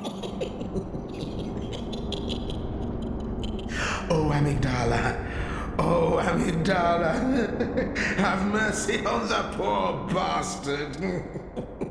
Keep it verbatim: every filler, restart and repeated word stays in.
Oh, Amygdala. Oh, Amygdala. Have mercy on the poor bastard.